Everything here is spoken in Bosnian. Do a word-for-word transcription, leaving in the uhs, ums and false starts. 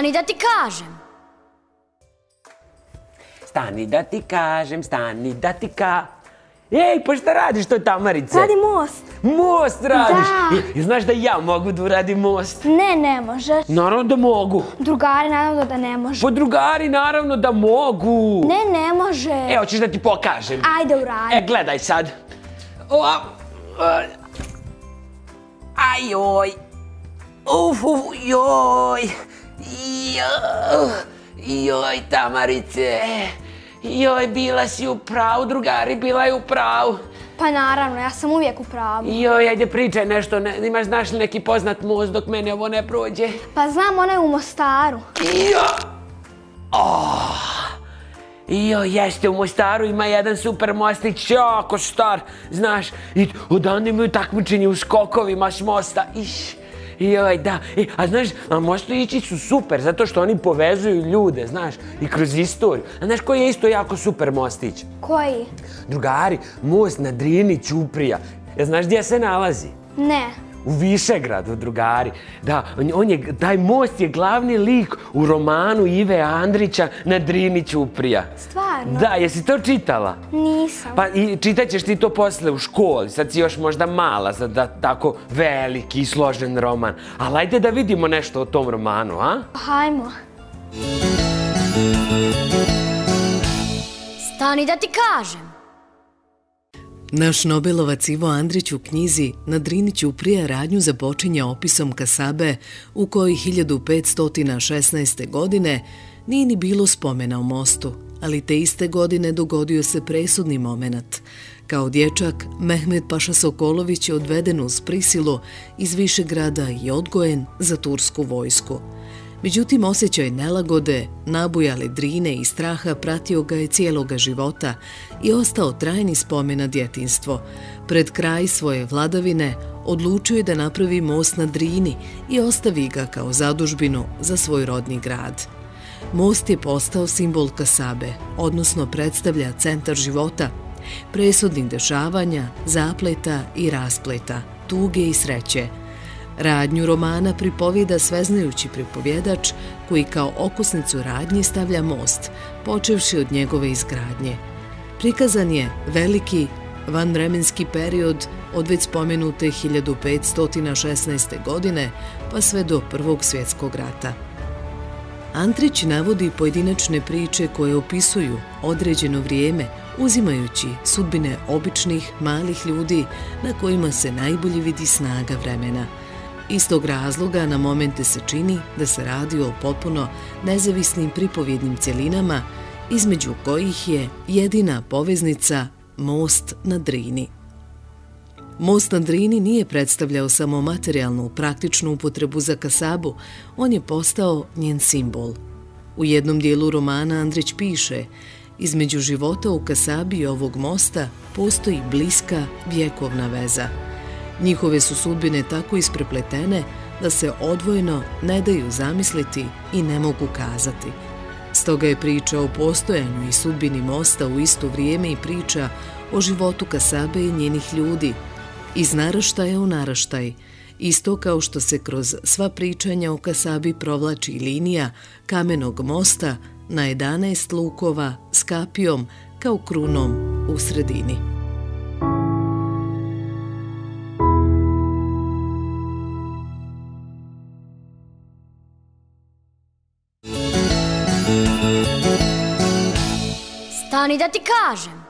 Stani da ti kažem. Stani da ti kažem, stani da ti ka... Ej, pa šta radiš to, Tamarice? Radi most. Most radiš? Da. I znaš da ja mogu da uradim most? Ne, ne možeš. Naravno da mogu. Drugari, naravno da ne može. Pa drugari, naravno da mogu. Ne, ne može. E, hoćeš da ti pokažem? Ajde, uradi. E, gledaj sad. O, a, ajoj. Uf, uf, joj. Joj. Joj, Tamarice. Joj, bila si u pravu, drugari, bila je u pravu. Pa naravno, ja sam uvijek u pravu. Joj, ajde pričaj nešto, imaš, znaš li neki poznat most dok mene ovo ne prođe? Pa znam, ona je u Mostaru. Joj! Joj, jeste, u Mostaru ima jedan super mostić, jako star, znaš, i odande imaju takmičenje u skokovima s mosta, iš. Joj, da, a znaš, a mostovići su super, zato što oni povezuju ljude, znaš, i kroz istoriju. A znaš koji je isto jako super mostić? Koji? Drugari, most na Drini Ćuprija. Ja znaš gdje se nalazi? Ne. U Višegradu, drugari. Da, on je, taj most je glavni lik u romanu Ive Andrića na Drini Ćuprija. Stvarno? Da, jesi to čitala? Nisam. Pa i čitat ćeš ti to posle u školi, sad si još možda mala za da, tako veliki i složen roman. Ali ajde da vidimo nešto o tom romanu, a? Hajmo. Stani da ti kažem. Naš Nobelovac Ivo Andrić u knjizi Na Drini Ćuprija radnju započinja opisom kasabe u kojoj hiljadu petsto šesnaeste. godine nije ni bilo spomena o mostu, ali te iste godine dogodio se presudni momenat. Kao dječak, Mehmed Paša Sokolović je odveden uz prisilu iz Višegrada i odgojen za tursku vojsku. Međutim, osjećaj nelagode, nabujale drine i straha pratio ga je cijeloga života i ostao trajni spomen na djetinjstvo. Pred kraj svoje vladavine odlučio je da napravi most na Drini i ostavi ga kao zadužbinu za svoj rodni grad. Most je postao simbol kasabe, odnosno predstavlja centar života, presudnih dešavanja, zapleta i raspleta, tuge i sreće. Radnju romana pripovijeda sveznajući pripovjedač koji kao okosnicu radnji stavlja most, počevši od njegove izgradnje. Prikazan je veliki vanvremenski period od već spomenute hiljadu petsto šesnaeste. godine pa sve do Prvog svjetskog rata. Andrić navodi pojedinačne priče koje opisuju određeno vrijeme, uzimajući sudbine običnih, malih ljudi na kojima se najbolje vidi snaga vremena. Iz tog razloga na momente se čini da se radi o potpuno nezavisnim pripovjednim cjelinama, između kojih je jedina poveznica most na Drini. Most na Drini nije predstavljao samo materijalnu, praktičnu upotrebu za kasabu, on je postao njen simbol. U jednom dijelu romana Andrić piše: između života u kasabi i ovog mosta postoji bliska vjekovna veza. Njihove su sudbine tako isprepletene da se odvojeno ne daju zamisliti i ne mogu kazati. Stoga je priča o postojanju i sudbini mosta u isto vrijeme i priča o životu kasabe i njenih ljudi, iz naraštaja u naraštaj, isto kao što se kroz sva pričanja o kasabi provlači linija kamenog mosta na jedanaest lukova s kapijom kao krunom u sredini. Stani da ti kažem.